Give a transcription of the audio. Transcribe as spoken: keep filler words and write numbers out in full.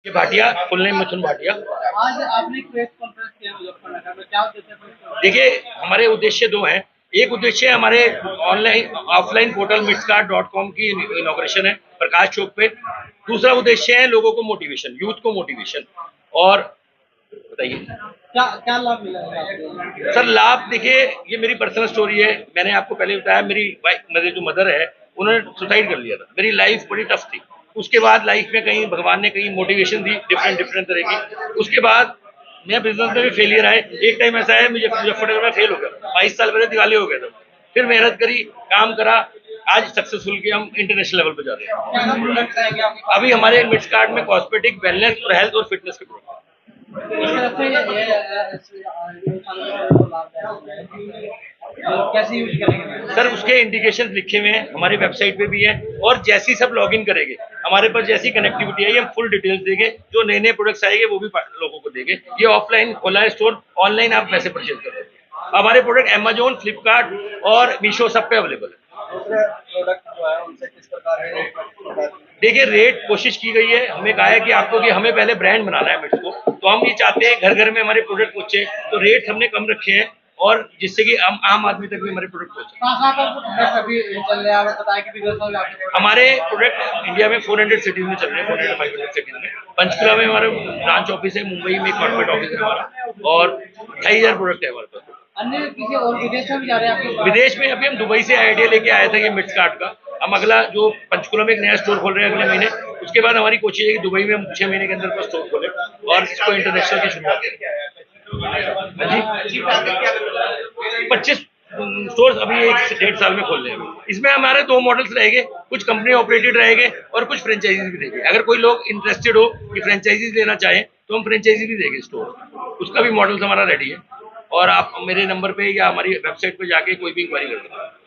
Bhatia, full name Mithun Bhatia. आज आपने press conference किया मुजफ्फरनगर में, क्या उद्देश्य है? देखिए, हमारे उद्देश्य दो हैं। एक उद्देश्य हमारे online offline portal Mitscart dot com की इनॉग्रेशन है प्रकाश चौक पे। दूसरा उद्देश्य है लोगों को मोटिवेशन, यूथ को मोटिवेशन। और बताइए क्या क्या लाभ मिला है आपको? सर, लाभ देखिए, ये मेरी पर्सनल स्टोरी है। मैंने आपको पहले बताया, मेरी वाइफ, मेरी जो मदर है, उन्होंने सुसाइड कर लिया था। मेरी लाइफ बड़ी टफ थी। उसके बाद लाइफ में कहीं भगवान ने कहीं मोटिवेशन दी डिफरेंट डिफरेंट तरह की। उसके बाद मैं बिजनेस में भी फेलियर आए। एक टाइम ऐसा है मुझे मुजफ्फरनगर में फेल हो गया, बाईस साल पहले दिवाली हो गया था। फिर मेहनत करी, काम करा, आज सक्सेसफुल के हम इंटरनेशनल लेवल पे जा रहे हैं। अभी हमारे मिट्स कार्ड में कॉस्मेटिक, वेलनेस और हेल्थ और फिटनेस के प्रोडक्ट। कैसे यूज करेंगे सर, उसके इंडिकेशन लिखे हुए हैं, हमारे वेबसाइट पे भी है। और जैसी सब लॉगिन करेंगे, हमारे पास जैसी कनेक्टिविटी है, हम फुल डिटेल्स देंगे। जो नए नए प्रोडक्ट्स आएंगे वो भी लोगों को देंगे। ये ऑफलाइन खोला है स्टोर, ऑनलाइन आप पैसे परचेज कर सकते हैं। हमारे प्रोडक्ट अमेजोन, फ्लिपकार्ट और मीशो सब पे अवेलेबल है। प्रोडक्ट जो है उनसे किस प्रकार है? देखिए, रेट कोशिश की गई है, हमें कहा है कि आपको कि हमें पहले ब्रांड बनाना है मिट्स को, तो हम ये चाहते हैं घर घर में हमारे प्रोडक्ट पहुंचे। तो रेट हमने कम रखे हैं, और जिससे कि हम आम आदमी तक भी हमारे प्रोडक्ट पहुंचे। हमारे प्रोडक्ट इंडिया में चार सौ सिटीज में चल रहे हैं, चार सौ पाँच सौ सिटीज में। पंचकुला में हमारा ब्रांच ऑफिस है, मुंबई में कॉर्पोरेट ऑफिस है हमारा, और ढाई हजार प्रोडक्ट है हमारे पास। अन्य किसी और विदेश में भी जा रहे हैं आपके? विदेश में अभी हम दुबई से आइडिया लेके आए थे ये मिट्स कार्ट का। हम अगला जो पंचकुला में एक नया स्टोर खोल रहे हैं अगले महीने। उसके बाद हमारी कोशिश है कि दुबई में हम छह महीने के अंदर का स्टोर खोलें और इसको इंटरनेशनल की शुरुआत करें। जी, पच्चीस स्टोर्स अभी एक डेढ़ साल में खोल रहे हैं। इसमें हमारे दो मॉडल्स रहेंगे, कुछ कंपनी ऑपरेटेड रहेंगे और कुछ फ्रेंचाइजीज भी देंगे। अगर कोई लोग इंटरेस्टेड हो कि फ्रेंचाइजीज लेना चाहें तो हम फ्रेंचाइजी भी देंगे स्टोर, उसका भी मॉडल्स हमारा रेडी है। और आप मेरे नंबर पे या हमारी वेबसाइट पे जाके कोई भी इंक्वायरी कर सकते हैं।